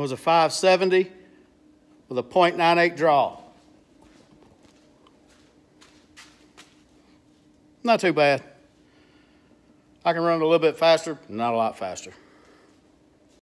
was a 570 with a .98 draw. Not too bad. I can run it a little bit faster, not a lot faster.